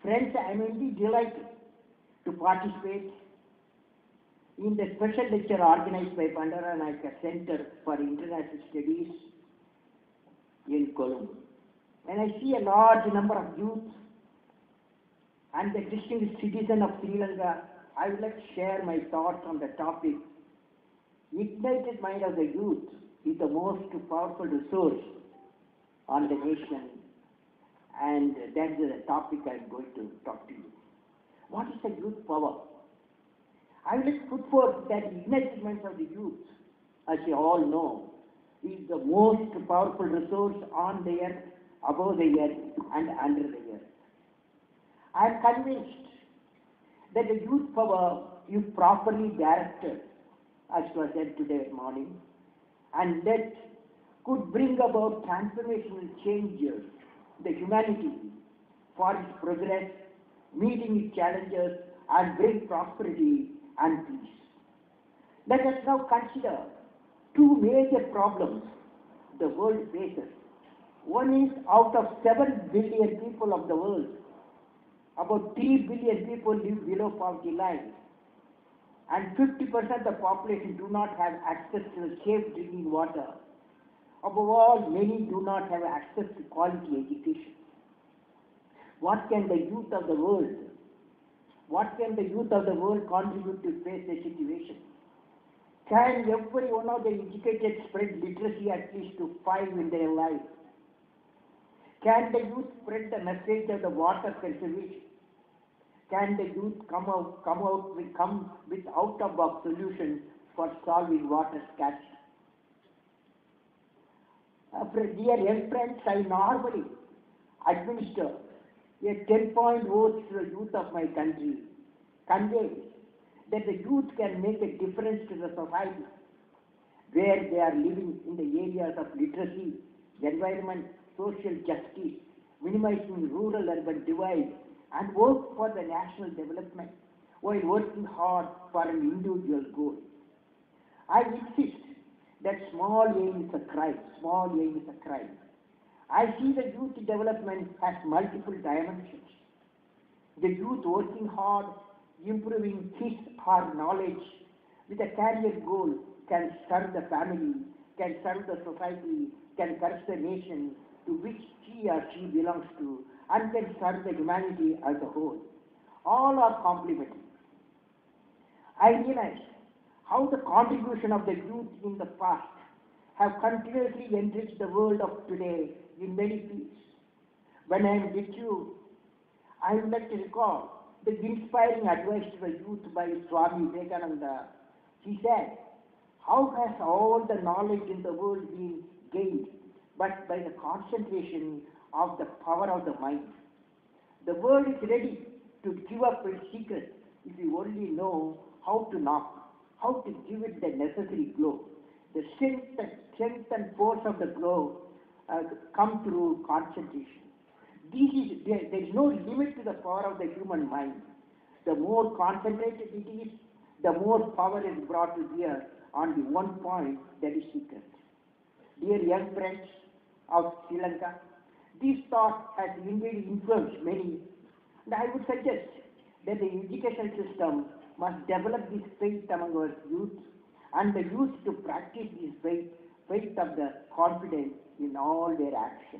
Friends, I am indeed delighted to participate in the special lecture organized by Bandaranaike Center for International Studies in Colombo. When I see a large number of youth and the distinguished citizen of Sri Lanka, I would like to share my thoughts on the topic. Ignited mind of the youth is the most powerful resource on the nation, and that is the topic I am going to talk to you. What is the youth power? I will put forth that ignited minds of the youth, as you all know, is the most powerful resource on the earth, above the earth, and under the earth. I am convinced that the youth power, if properly directed, as was said today morning, and that could bring about transformational changes in the humanity for its progress, meeting its challenges, and bring prosperity and peace. Let us now consider two major problems the world faces. One is, out of 7 billion people of the world, about 3 billion people live below poverty line, and 50% of the population do not have access to safe drinking water. Above all, many do not have access to quality education. What can the youth of the world contribute to face the situation? Can every one of the educated spread literacy at least to 5 in their life? Can the youth spread the message of the water conservation? Can the youth come with out-of-box solutions for solving water scarcity? Dear young friends, I normally administer a 10-point vote to the youth of my country, conveys that the youth can make a difference to the society where they are living in the areas of literacy, environment, social justice, minimizing rural-urban divide, and work for the national development while working hard for an individual goal. I insist that small aim is a crime. Small aim is a crime. I see the youth development has multiple dimensions. The youth working hard, improving his or her knowledge with a career goal can serve the family, can serve the society, can serve the nation to which he or she belongs to, and can serve the humanity as a whole. All are complementary. I realize how the contribution of the youth in the past have continuously enriched the world of today in many fields. When I am with you, I would like to recall the inspiring advice to the youth by Swami Vivekananda. He said, "How has all the knowledge in the world been gained but by the concentration of the power of the mind? The world is ready to give up its secret if you only know how to knock, how to give it the necessary glow. The strength and force of the glow come through concentration. There is no limit to the power of the human mind. The more concentrated it is, the more power is brought to bear on the one point, that is secret." Dear young friends of Sri Lanka, this thought has indeed influenced many, and I would suggest that the education system must develop this faith among our youth, and the youth to practice this faith of the confidence in all their actions.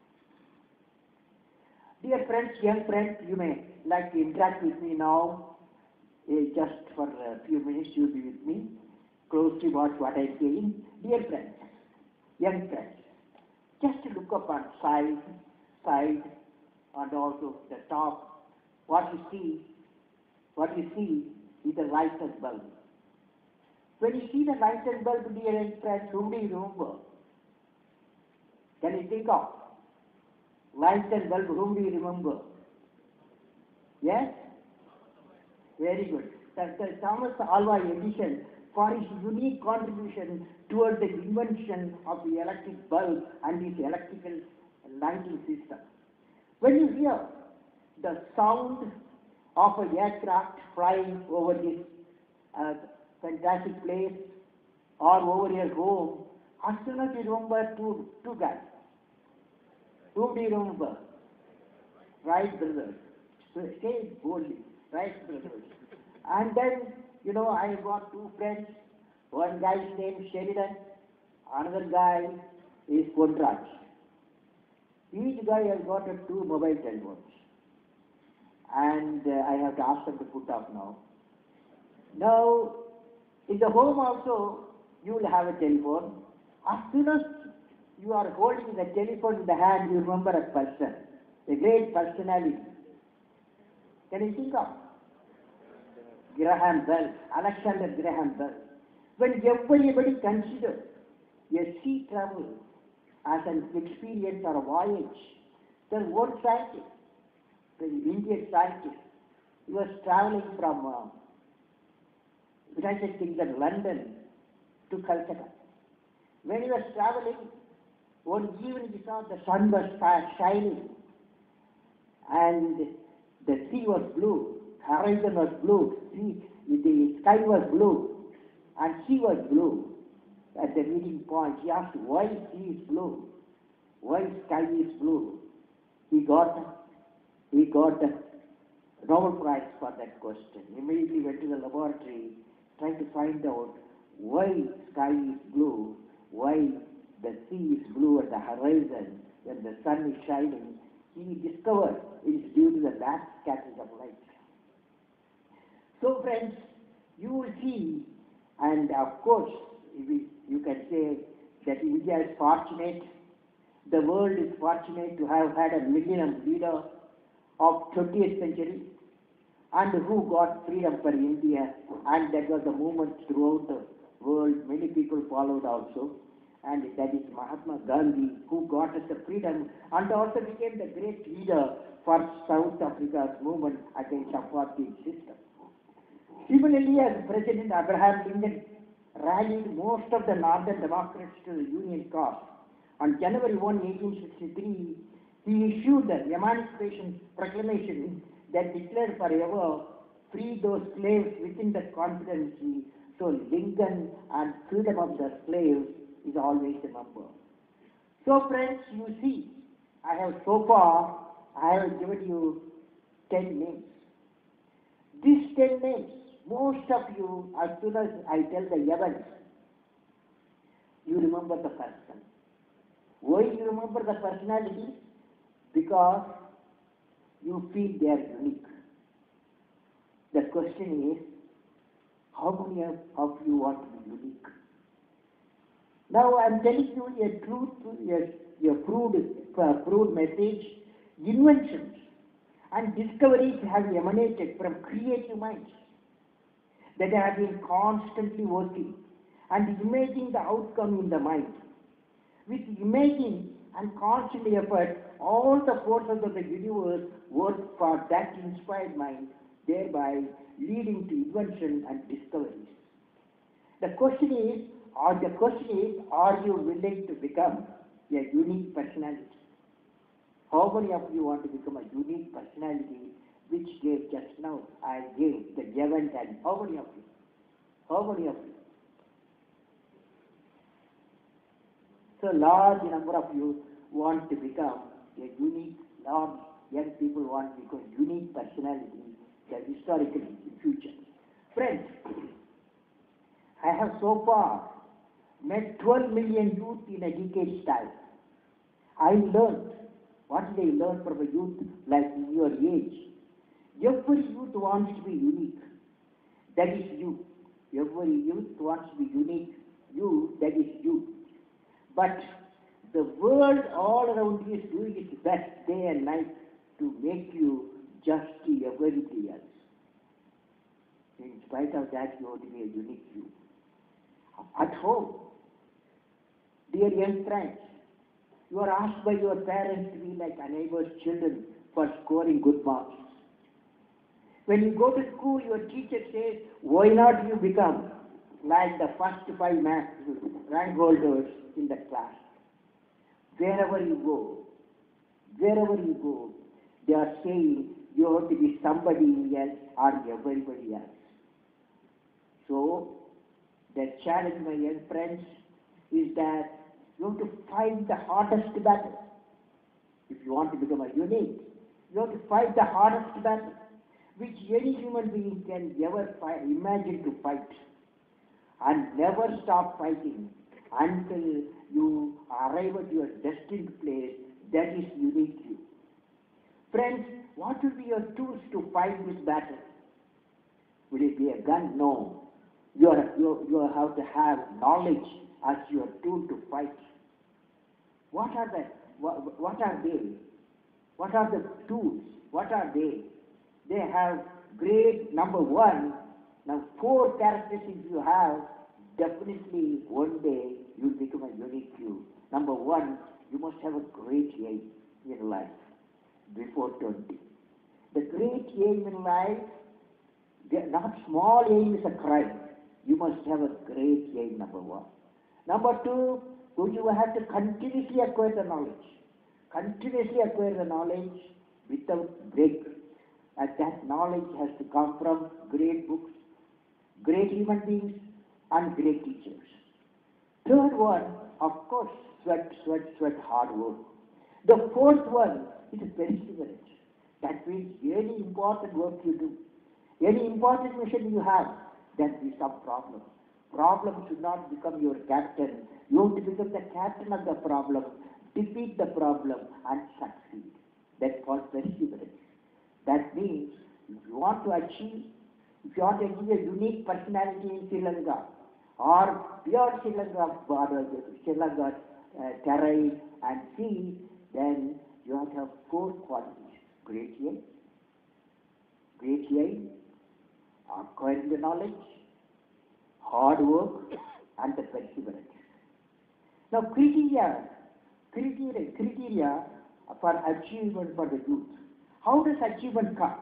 Dear friends, young friends, you may like to interact with me now. Just for a few minutes, you'll be with me. Closely watch what I'm saying. Dear friends, young friends, just look up on side, and also the top. What you see is a lighted bulb. When you see the lighted bulb, dear young friends, whom do you remember? Can you think of? Lighted bulb, whom do you remember? Yes? Very good. Thomas Alva Edison, for his unique contribution towards the invention of the electric bulb and his electrical lighting system. When you hear the sound of an aircraft flying over this fantastic place or over your home, as soon as you remember two guys. Whom do you remember? Right, brothers. So say it boldly, right, brothers? And then, I got two friends. One guy's name Sheridan, another guy is Kondraj. Each guy has got two mobile telephones. And I have to ask them to put off now. Now, in the home also, you will have a telephone. As soon as you are holding the telephone in the hand, you remember a person, a great personality. Can you think of? Graham Bell, Alexander Graham Bell. When everybody considers a sea travel as an experience or a voyage, the world scientist, the Indian scientist, he was traveling from United Kingdom, London to Calcutta. When he was traveling, one evening he saw the sun was shining and the sea was blue, horizon was blue, the sky was blue and sea was blue. At the meeting point, he asked why sea is blue, why sky is blue. He got a Nobel Prize for that question. Immediately went to the laboratory, trying to find out why sky is blue, why the sea is blue at the horizon when the sun is shining. He discovered it is due to the vast scattering of light. So friends, you will see, and of course, you can say that India is fortunate, the world is fortunate to have had a millennium leader of 20th century and who got freedom for India, and that was a movement throughout the world. Many people followed also, and that is Mahatma Gandhi, who got us the freedom and also became the great leader for South Africa's movement against apartheid system. Similarly, as President Abraham Lincoln rallied most of the Northern Democrats to the Union cause, on January 1, 1863, he issued the Emancipation Proclamation that declared forever free those slaves within the Confederacy. So Lincoln and freedom of the slaves is always a number. So friends, you see, I have given you 10 names. These 10 names, most of you, as soon as I tell the events, you remember the person. Why you remember the personality? Because you feel they are unique. The question is, how many of you want to be unique? Now I am telling you a truth, a proved message. Inventions and discoveries have emanated from creative minds that have been constantly working and imagining the outcome in the mind. With imagining and constant effort, all the forces of the universe work for that inspired mind, thereby leading to invention and discoveries. The question is, are you willing to become a unique personality? How many of you want to become a unique personality, which gave just now, I gave the event, and how many of you? How many of you? So large number of you want to become a unique, large young people want to become unique personality that historically in future. Friends, I have so far met 12 million youth in a decade's time. I learned, what did I learn from a youth like your age? Every youth wants to be unique. That is you. Every youth wants to be unique. You, that is you. But the world all around you is doing its best day and night to make you just everybody else. In spite of that, you want to be a unique you. At home, dear young friends, you are asked by your parents to be like a neighbor's children for scoring good marks. When you go to school, your teacher says, why not you become like the first 5 rank holders in the class? Wherever you go, they are saying you have to be somebody else or everybody else. So, the challenge, my young friends, is that you have to fight the hardest battle. If you want to become a unique, You have to fight the hardest battle, which any human being can ever imagine to fight. And never stop fighting until you arrive at your destined place that is unique to you. Friends, what will be your tools to fight this battle? Will it be a gun? No. You have to have knowledge as your tool to fight. What are they? What are they? What are the tools? What are they? They have great, number one, now 4 characteristics you have, definitely one day you will become a unique you. Number one, you must have a great aim in life before 20. The great aim in life, not small aim is a crime. You must have a great aim, number one. Number two, you have to continuously acquire the knowledge. Continuously acquire the knowledge without break. And that knowledge has to come from great books, great human beings, and great teachers. Third one, of course, sweat, hard work. The fourth one is perseverance. That means any important work you do, any important mission you have, there will be some problem. Problem should not become your captain. You have to become the captain of the problem, defeat the problem, and succeed. That's called perseverance. That means if you want to achieve a unique personality in Sri Lanka, or beyond Sri Lanka, terrain and sea, then you have to have 4 qualities. Great aim, acquiring the knowledge, hard work, and the perseverance. Now, criteria for achievement for the youth. How does achievement come?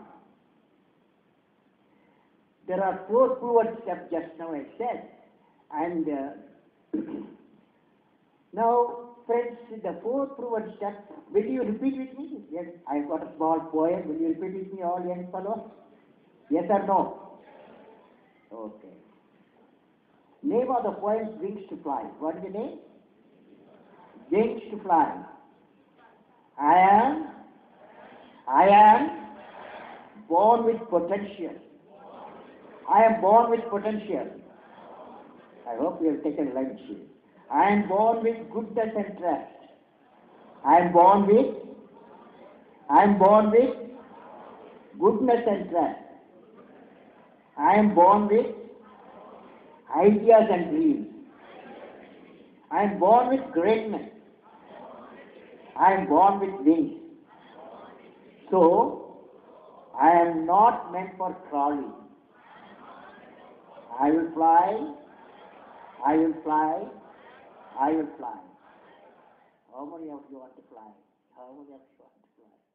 There are 4 proven steps just now I said. And now, friends, the 4 proven steps, will you repeat with me? Yes, I've got a small poem. Will you repeat with me, all young fellows? Yes or no? Okay. Name of the poem is Wings to Fly. What is the name? Wings to Fly. I am born with potential. I am born with potential. I hope you have taken lunch. I am born with goodness and trust. I am born with goodness and trust. I am born with ideas and dreams. I am born with greatness. I am born with wings. So, I am not meant for crawling. I will fly. I will fly. I will fly. How many of you want to fly? How many of you want to fly?